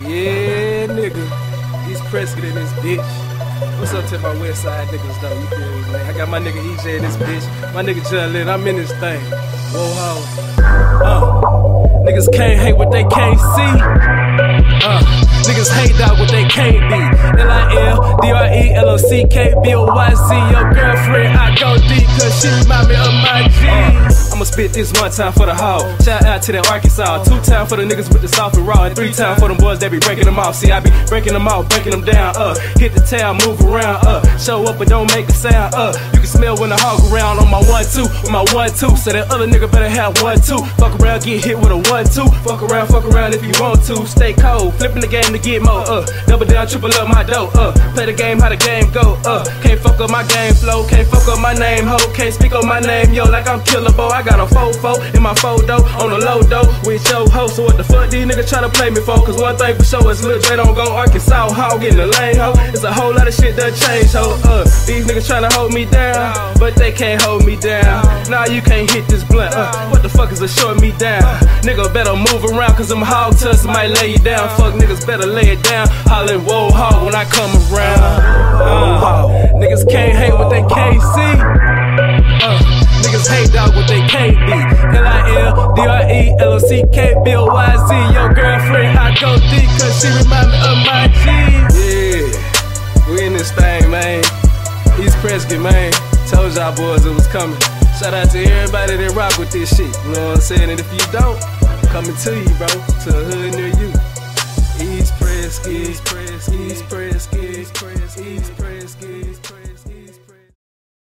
Yeah, nigga. East Prescott in this bitch. What's up to my west side niggas though? You feel me, man? I got my nigga EJ in this bitch. My nigga John Lynn, I'm in this thing. Whoa, ho. Niggas can't hate what they can't see. Niggas hate dog what they can't be. L-I-L-D-R-E-L-O-C-K-B-O-Y-Z. Your girlfriend, I go deep cause she remind me of my G. I'ma spit this one time for the hog. Shout out to that Arkansas. 2 times for the niggas with the soft and raw. And 3 times for them boys that be breaking them off. See, I be breaking them off, breaking them down. Hit the town, move around. Show up but don't make a sound. You can smell when the hog around on my 1-2. With my 1-2. So that other nigga better have 1-2. Fuck around, get hit with a 1-2. Fuck around if you want to. Stay cold, flipping the game to get more. Double down, triple up my dough. Play the game how the game go. Can't fuck up my game flow. Can't fuck up my name, ho. Can't speak on my name, yo, like I'm killable. I got a fofo in my photo on the low dough with your ho. So what the fuck these niggas try to play me for? Cause one thing for sure is Lil J don't go Arkansas hog in the lane, ho. It's a whole lot of shit that changed, ho. These niggas tryna hold me down, but they can't hold me down. Nah, you can't hit this blunt. What the fuck is a short me down? Nigga better move around cause them hog tuss might lay you down. Fuck niggas better lay it down. Hollin' whoa hog when I come around. Niggas can't hate what they can't see. Niggas hate dog what they can't be. L-I-L-D-R-E-L-O-C-K-B-O-Y-Z. Your girlfriend, I go deep cause she remind me of my G. Yeah, we in this thing, man. East Prescott, man. Told y'all boys it was coming. Shout out to everybody that rock with this shit. You know what I'm saying? And if you don't, I'm coming to you, bro. To a hood near you. East Prescott, East Prescott, East Prescott, East Prescott, East Prescott.